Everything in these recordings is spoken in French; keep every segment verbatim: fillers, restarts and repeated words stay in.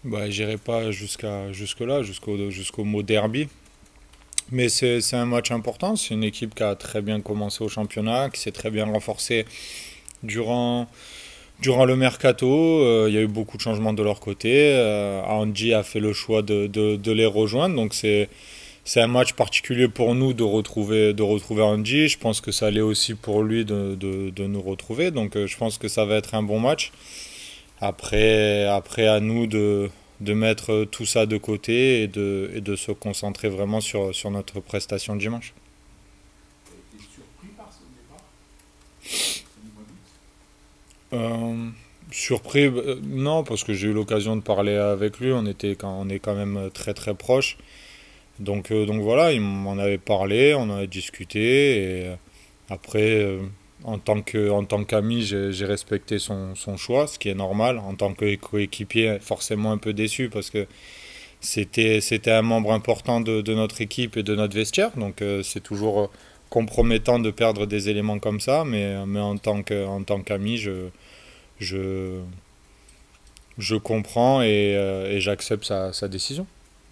Bah, j'irai pas jusqu'à jusque-là, jusqu'au jusqu'au mot derby. Mais c'est c'est un match important. C'est une équipe qui a très bien commencé au championnat, qui s'est très bien renforcée durant, durant le mercato. Euh, il y a eu beaucoup de changements de leur côté. Euh, Andy a fait le choix de, de, de les rejoindre. Donc c'est c'est un match particulier pour nous de retrouver, de retrouver Andy. Je pense que ça allait aussi pour lui de, de, de nous retrouver. Donc euh, je pense que ça va être un bon match. Après, après à nous de, de mettre tout ça de côté et de, et de se concentrer vraiment sur, sur notre prestation de dimanche. Tu as été surpris par ce départ? Ça nous va vite. Euh, Surpris, euh, non, parce que j'ai eu l'occasion de parler avec lui. On était quand, on est quand même très très proches. Donc, euh, donc voilà, il m'en avait parlé, on en a discuté. Et euh, après, euh, en tant que, en tant qu'ami, j'ai j'ai respecté son, son choix, ce qui est normal. En tant que coéquipier, forcément un peu déçu parce que c'était, c'était un membre important de, de notre équipe et de notre vestiaire. Donc euh, c'est toujours compromettant de perdre des éléments comme ça. Mais, mais en tant que, en tant qu'ami, je, je, je comprends et, euh, et j'accepte sa, sa décision.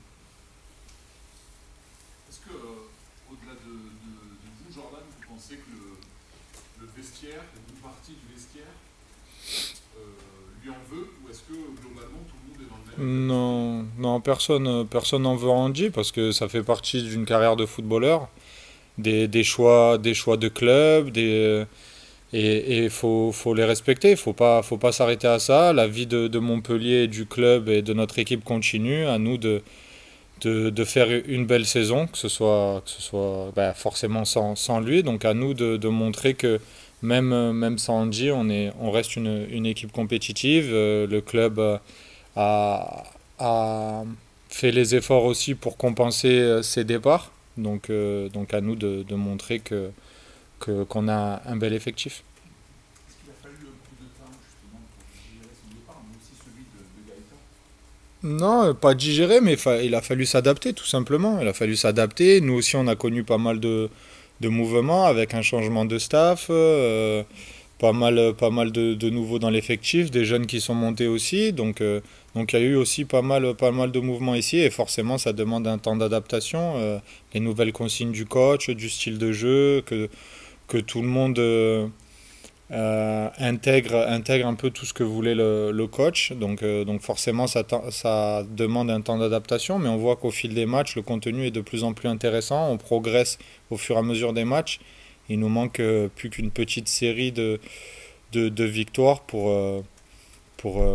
Est-ce que, euh, au-delà de, de, de vous, Jordan, vous pensez que le, le vestiaire, une partie du vestiaire, euh, lui en veut, ou est-ce que globalement tout le monde est dans le même état d'esprit? Non, non, personne, personne n'en veut à Andy parce que ça fait partie d'une carrière de footballeur, des, des choix, des choix de club, des, et il faut, faut les respecter. Faut pas, faut pas s'arrêter à ça. La vie de, de Montpellier, du club et de notre équipe continue. À nous de, de, de faire une belle saison, que ce soit, que ce soit bah, forcément sans, sans lui. Donc à nous de, de montrer que même, même sans Andy, on est, on reste une, une équipe compétitive. Euh, le club euh, a, a fait les efforts aussi pour compenser euh, ses départs. Donc, euh, donc à nous de, de montrer que, que, qu'on a un bel effectif. Est-ce qu'il a fallu beaucoup de temps justement pour digérer son départ, mais aussi celui de, de Gaëtan? Non, euh, pas digérer, mais fa- il a fallu s'adapter tout simplement. Il a fallu s'adapter. Nous aussi, on a connu pas mal de, de mouvements avec un changement de staff, euh, pas mal, pas mal de, de nouveaux dans l'effectif, des jeunes qui sont montés aussi. Donc, euh, donc il y a eu aussi pas mal, pas mal de mouvements ici et forcément, ça demande un temps d'adaptation. Euh, les nouvelles consignes du coach, du style de jeu, que, que tout le monde euh, euh, intègre, intègre un peu tout ce que voulait le, le coach. Donc, euh, donc forcément, ça, ta- ça demande un temps d'adaptation, mais on voit qu'au fil des matchs, le contenu est de plus en plus intéressant. On progresse au fur et à mesure des matchs. Il nous manque euh, plus qu'une petite série de, de, de victoires pour, euh, pour, euh,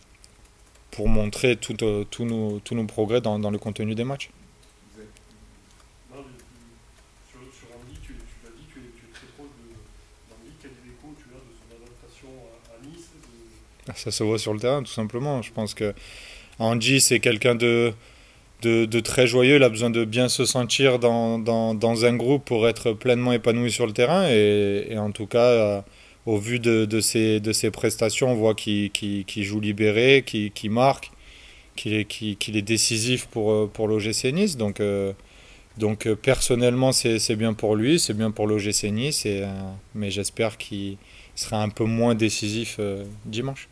pour montrer tout, euh, tous nos, tous nos progrès dans, dans le contenu des matchs. Vous êtes- Non, mais, euh, sur, sur Andy, tu, tu l'as dit, tu es, tu es très proche de d'Andy. Quel écho tu as de son adaptation à, à Nice de... Ça se voit sur le terrain, tout simplement. Je pense que Andy, c'est quelqu'un de, de, de très joyeux. Il a besoin de bien se sentir dans, dans, dans un groupe pour être pleinement épanoui sur le terrain. Et, et en tout cas, euh, au vu de, de, ses, de ses prestations, on voit qu'il qu'il, qu'il joue libéré, qu'il qu'il marque, qu'il est, qu'il, qu'il est décisif pour, euh, pour l'O G C Nice. Donc, euh, donc euh, personnellement, c'est c'est bien pour lui, c'est bien pour l'O G C Nice. Et, euh, mais j'espère qu'il sera un peu moins décisif euh, dimanche.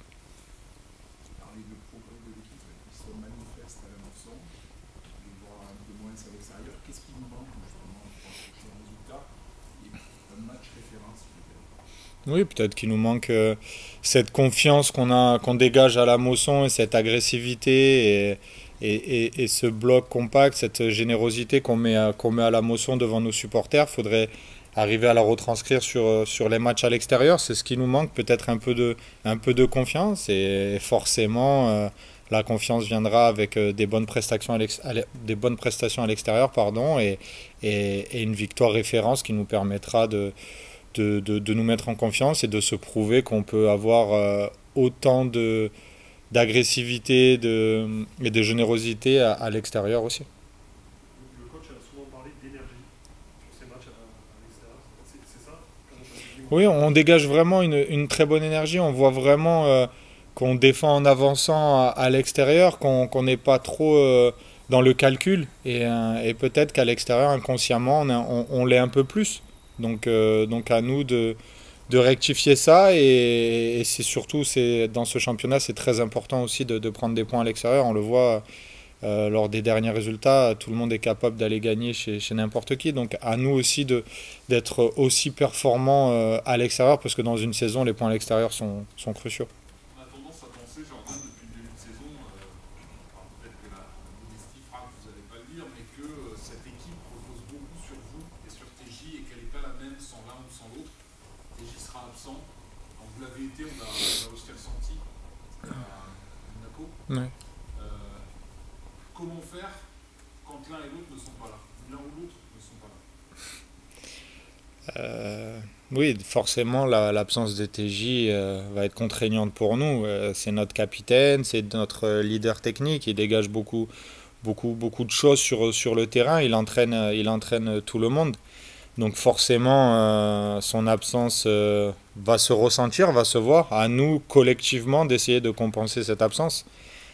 parler de progrès de l'équipe qui se manifeste à la Mosson, on le voit un peu moins à l'extérieur. Qu'est-ce qui nous manque justement pour accrocher un résultat et un match référence peut-être? Oui, peut-être qu'il nous manque euh, cette confiance qu'on a, qu'on dégage à la Mosson et cette agressivité et, et, et- et ce bloc compact, cette générosité qu'on met à, qu'on met à la Mosson devant nos supporters. Il faudrait arriver à la retranscrire sur, euh, sur les matchs à l'extérieur. C'est ce qui nous manque, peut-être un peu de, un peu de confiance et forcément euh, la confiance viendra avec euh, des bonnes prestations à l'ex- à l'e- des bonnes prestations à l'extérieur, pardon, et, et, et une victoire référence qui nous permettra de de, de, de nous mettre en confiance et de se prouver qu'on peut avoir euh, autant de d'agressivité de, et de générosité à, à l'extérieur aussi. Le, le coach a souvent parlé d'énergie sur ces matchs à, à l'extérieur. C'est c'est ça? Comment ça s'exprime Oui, concrètement? on dégage vraiment une, une très bonne énergie. On voit vraiment euh, qu'on défend en avançant à, à l'extérieur, qu'on qu'on n'est pas trop euh, dans le calcul. Et, euh, et peut-être qu'à l'extérieur, inconsciemment, on, a- on, on l'est un peu plus. Donc, euh, donc à nous de, de rectifier ça. Et, et c'est surtout, c'est, dans ce championnat, c'est très important aussi de, de prendre des points à l'extérieur. On le voit euh, lors des derniers résultats, tout le monde est capable d'aller gagner chez, chez n'importe qui. Donc à nous aussi de, d'être aussi performants euh, à l'extérieur, parce que dans une saison, les points à l'extérieur sont, sont cruciaux. On a tendance à penser, Jordan, depuis le début de saison, euh, enfin, peut-être que la modestie frappe, vous n'allez pas le dire, mais que euh, cette équipe repose beaucoup sur vous et sur T J et qu'elle n'est pas la même sans l'un ou sans l'autre. T J sera absent. Quand vous l'avez été, on l'a on l'a aussi ressenti à Monaco. Ouais. Euh, comment faire quand l'un et l'autre ne sont pas là? L'un ou l'autre ne sont pas là. Euh, oui, forcément, la- l'absence de T J euh, va être contraignante pour nous. Euh, c'est notre capitaine, c'est notre euh, leader technique. Il dégage beaucoup, beaucoup, beaucoup de choses sur, sur le terrain. Il entraîne, euh, il entraîne tout le monde. Donc forcément, euh, son absence euh, va se ressentir, va se voir. À nous, collectivement, d'essayer de compenser cette absence.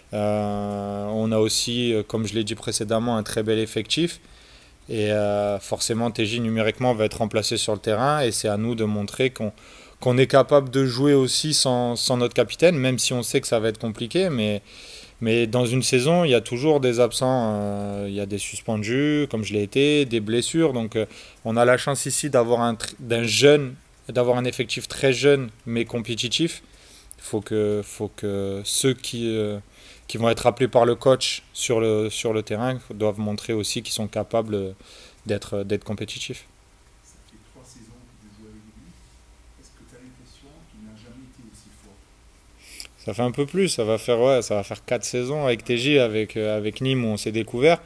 Euh, on a aussi, euh, comme je l'ai dit précédemment, un très bel effectif. Et euh, forcément, T J numériquement va être remplacé sur le terrain. Et c'est à nous de montrer qu'on qu'on est capable de jouer aussi sans, sans notre capitaine, même si on sait que ça va être compliqué. Mais, mais dans une saison, il y a toujours des absents. Euh, il y a des suspendus, comme je l'ai été, des blessures. Donc euh, on a la chance ici d'avoir un, tr- d'un jeune, d'avoir un effectif très jeune mais compétitif. Il faut que, faut que ceux qui, euh, qui vont être appelés par le coach sur le, sur le terrain doivent montrer aussi qu'ils sont capables d'être, d'être compétitifs. Ça fait trois saisons que tu joues avec lui. Est-ce que tu as l'impression qu'il n'a jamais été aussi fort? Ça fait un peu plus, ça va faire, ouais, ça va faire quatre saisons avec T J, avec, euh, avec Nîmes où on s'est découvert.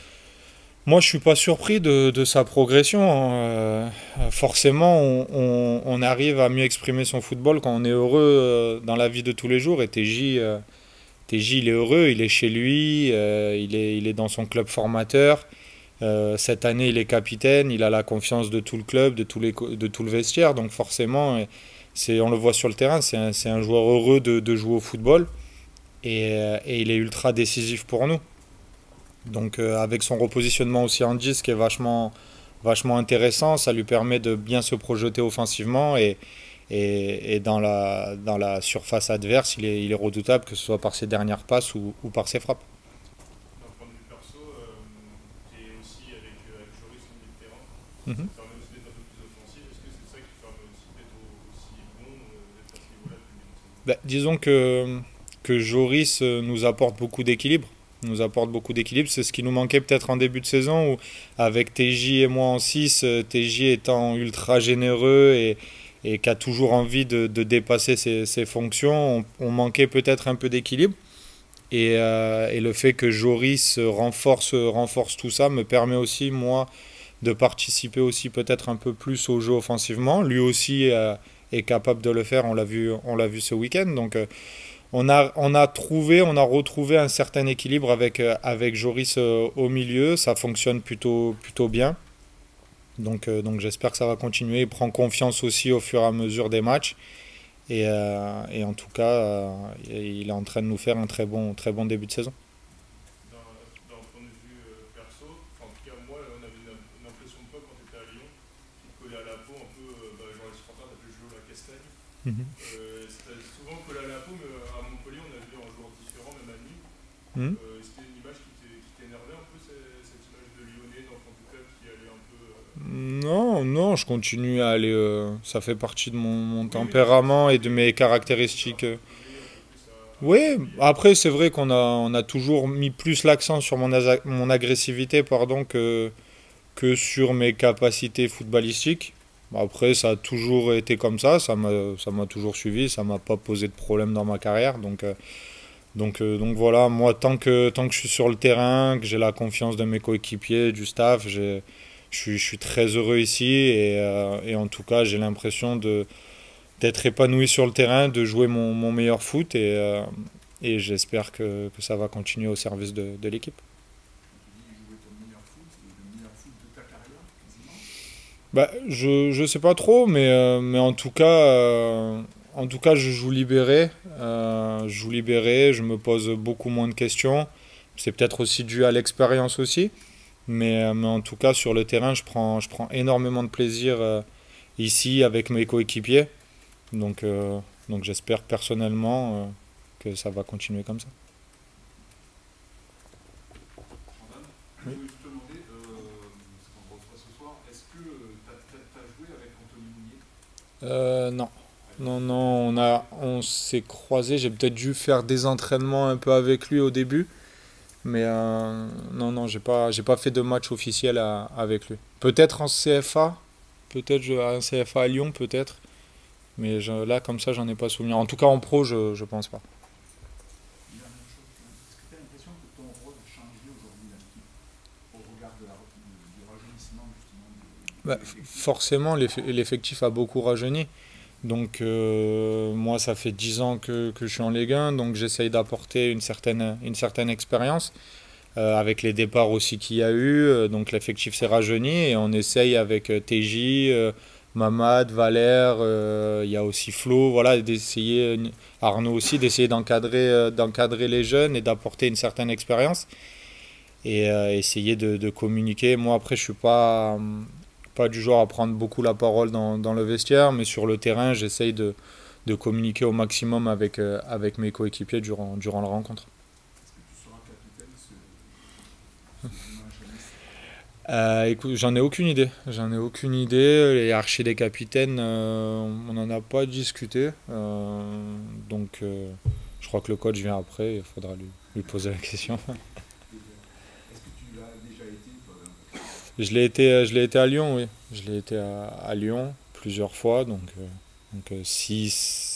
Moi, je suis pas surpris de, de sa progression. Euh, forcément, on, on- on arrive à mieux exprimer son football quand on est heureux euh, dans la vie de tous les jours. Et T J, euh, T J, il est heureux, il est chez lui, euh, il est, il est dans son club formateur. Euh, cette année, il est capitaine, il a la confiance de tout le club, de, tous les, co- de tout le vestiaire. Donc forcément, euh, c'est, on le voit sur le terrain, c'est un, c'est un joueur heureux de, de jouer au football. Et, euh, et il est ultra décisif pour nous. Donc euh, avec son repositionnement aussi en dix qui est vachement, vachement intéressant, ça lui permet de bien se projeter offensivement et, et, et dans la, dans la surface adverse, il est, il est redoutable, que ce soit par ses dernières passes ou, ou par ses frappes. D'un point de vue perso, tu es aussi avec, euh, avec Joris au milieu de terrain. Mhm. Ça permet aussi d'être un peu plus offensif. Est-ce que c'est ça qui permet aussi d'être au- aussi bon, euh, d'être à ce niveau-là depuis le début de saison? Bah, disons que, que Joris euh, nous apporte beaucoup d'équilibre. Nous apporte beaucoup d'équilibre. C'est ce qui nous manquait peut-être en début de saison où avec T J et moi en six, euh, T J étant ultra généreux et, et qui a toujours envie de, de dépasser ses, ses fonctions, on, on manquait peut-être un peu d'équilibre. Et, euh, et le fait que Joris renforce, renforce tout ça me permet aussi, moi, de participer aussi peut-être un peu plus au jeu offensivement. Lui aussi euh, est capable de le faire, on l'a vu, on l'a vu ce week-end. Donc euh, on a, on a trouvé, on a retrouvé un certain équilibre avec, euh, avec Joris euh, au milieu. Ça fonctionne plutôt, plutôt bien. Donc, euh, donc j'espère que ça va continuer. Il prend confiance aussi au fur et à mesure des matchs. Et, euh, et en tout cas, euh, il est en train de nous faire un très bon, très bon début de saison. D'un d'un point de vue euh, perso, enfin, en tout cas, moi, on avait une, une impression de toi quand tu étais à Lyon, qui te collait à la peau un peu, euh, bah, genre les supporters t'appelaient Joe la Castagne. Mhm. Euh, c'était souvent collé à la peau, mais euh, à Montpellier, on a vu un joueur différent, même à Nîmes. Mhm. Euh, C'était une image qui t'é- qui t'énervait un peu, c'est- cette image de Lyonnais, d'enfant du club qui allait un peu. euh, Non, non, je continue à aller. Euh, ça fait partie de mon, mon Oui, oui, tempérament et de c'était- mes c'était caractéristiques. euh. coller un peu plus à. Oui, à Montpellier. après, c'est vrai qu'on a, on a toujours mis plus l'accent sur mon, asa- mon agressivité pardon, que, que sur mes capacités footballistiques. Après, ça a toujours été comme ça, ça m'a, ça m'a toujours suivi, ça m'a pas posé de problème dans ma carrière. Donc, euh, donc, euh, donc voilà, moi, tant que, tant que je suis sur le terrain, que j'ai la confiance de mes coéquipiers, du staff, j'ai- je suis, je suis très heureux ici et, euh, et en tout cas, j'ai l'impression de, d'être épanoui sur le terrain, de jouer mon, mon meilleur foot et, euh, et j'espère que, que ça va continuer au service de, de l'équipe. Tu dis jouer ton meilleur foot, le meilleur foot de ta carrière, quasiment. Bah, je, je sais pas trop, mais, euh, mais en tout cas, euh, en tout cas, je joue libéré. Euh, je joue libéré, je me pose beaucoup moins de questions. C'est peut-être aussi dû à l'expérience aussi. Mais, euh, mais en tout cas, sur le terrain, je prends, je prends énormément de plaisir euh, ici avec mes coéquipiers. Donc, euh, donc j'espère personnellement euh, que ça va continuer comme ça. Jordan, je Oui. voulais juste te demander, euh, parce qu'on ne reçoit ce soir, est-ce que tu as joué avec Anthony Mounier? Euh, non. Non, non, on a, on s'est croisés. J'ai peut-être dû faire des entraînements un peu avec lui au début, mais euh, non, non, j'ai pas, j'ai pas fait de match officiel à- avec lui. Peut-être en C F A, peut-être je- un C F A à Lyon, peut-être, mais je- là, comme ça, j'en ai pas souvenir. En tout cas, en pro, je, je pense pas. Une dernière chose, est-ce que tu as l'impression que ton rôle a changé aujourd'hui dans l'équipe au regard de la, du, du rajeunissement justement de, de Bah, f- l'effectif? forcément, l'eff- l'effectif a beaucoup rajeuni. Donc, euh, moi, ça fait dix ans que, que je suis en Ligue un, donc j'essaye d'apporter une certaine, une certaine expérience. Euh, avec les départs aussi qu'il y a eu, euh, donc l'effectif s'est rajeuni et on essaye avec euh, T J, euh, Mamad, Valère, euh, il y a aussi Flo, voilà, d'essayer, euh, Arnaud aussi, d'essayer d'encadrer euh, d'encadrer les jeunes et d'apporter une certaine expérience et euh, essayer de, de communiquer. Moi, après, je suis pas, hum, pas du genre à prendre beaucoup la parole dans, dans le vestiaire, mais sur le terrain, j'essaye de, de communiquer au maximum avec, euh, avec mes coéquipiers durant, durant la rencontre. Est-ce que tu seras capitaine ce, ce dimanche à Nice? Euh, écoute, j'en ai aucune idée. J'en ai aucune idée. Les archers des capitaines, euh, on n'en a pas discuté. Euh, donc, euh, je crois que le coach vient après. Il faudra lui, lui poser la question. Est-ce que tu l'as déjà été, toi, dans ta carrière? Je l'ai été, je l'ai été à Lyon, oui. Je l'ai été à, à Lyon plusieurs fois. Donc, euh, donc euh, si,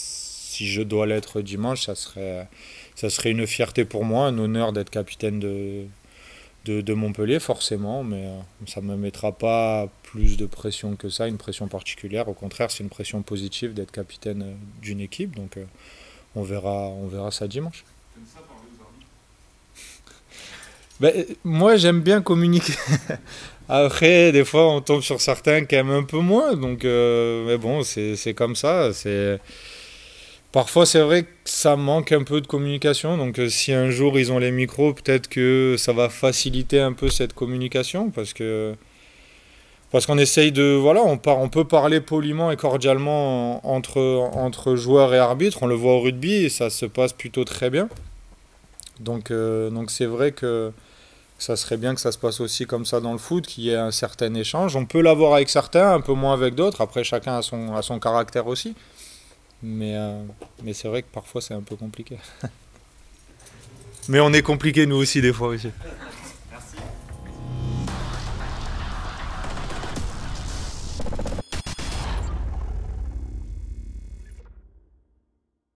si je dois l'être dimanche, ça serait, ça serait une fierté pour moi, un honneur d'être capitaine de, de, de Montpellier, forcément, mais euh, ça ne me mettra pas plus de pression que ça, une pression particulière. Au contraire, c'est une pression positive d'être capitaine euh, d'une équipe, donc euh, on verra, on verra ça dimanche. T'aimes ça parler aux arbitres? Ben, euh, moi, j'aime bien communiquer. Après, des fois, on tombe sur certains qui aiment un peu moins, donc euh, mais bon, c'est c'est comme ça. C'est Parfois, c'est vrai que ça manque un peu de communication. Donc, euh, si un jour ils ont les micros, peut-être que ça va faciliter un peu cette communication, parce que parce qu'on essaye de voilà, on par- on peut parler poliment et cordialement en- entre entre joueurs et arbitres. On le voit au rugby et ça se passe plutôt très bien. Donc euh, donc c'est vrai que ça serait bien que ça se passe aussi comme ça dans le foot, qu'il y ait un certain échange. On peut l'avoir avec certains, un peu moins avec d'autres. Après, chacun a son a son caractère aussi. Mais, euh, mais c'est vrai que parfois c'est un peu compliqué. Mais on est compliqué nous aussi des fois aussi.